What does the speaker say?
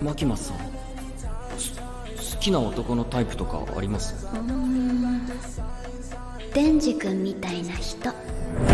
マキマさん、好きな男のタイプとかあります？ デンジ君みたいな人。